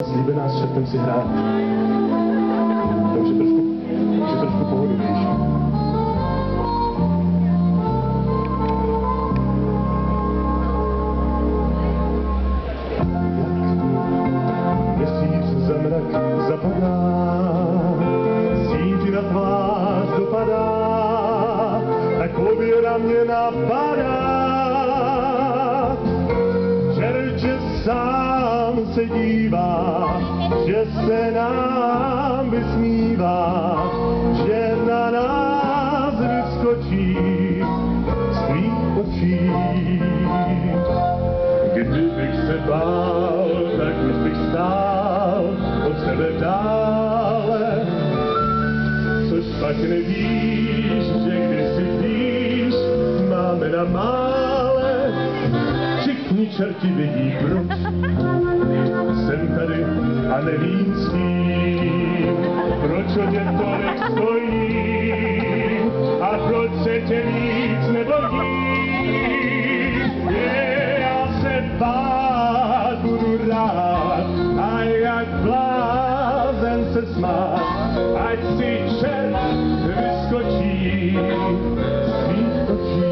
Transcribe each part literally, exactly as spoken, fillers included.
Slíbená s čertem si hrát. To už je trošku, už je trošku pohodovější. Jak měsíc za mrak zapadá, stín ti na tvář dopadá, tak klobě na mě napadá. Čerče sám se dívá, že se nám vysmívá, že na nás vyskočí z tvých očí. Kdybych se bál, tak už bych stál od sebe dále, což pak nevíš, že když si víš, máme na mále. Všichni čerti vědí proč, jsem tady a nevím s kým, proč o tě tolik stojím a proč se tě víc nebojím. Je, já se bát budu rád a jak blázen se smát, ať si čert vyskočí z tvých očí.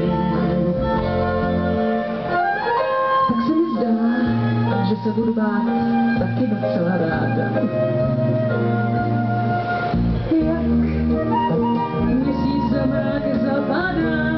Tak se mi zdá, že se budu bát taky docela ráda. Jak měsíc za mrak zapadá,